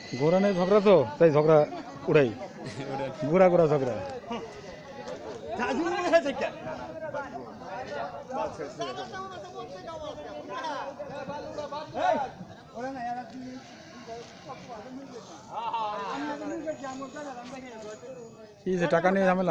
গোড়া নেই ঝগড়া তো তাই ঝগড়া উড়াই গোড়া গোড়া ঝগড়া কি যে টাকা নিয়ে ঝামেলা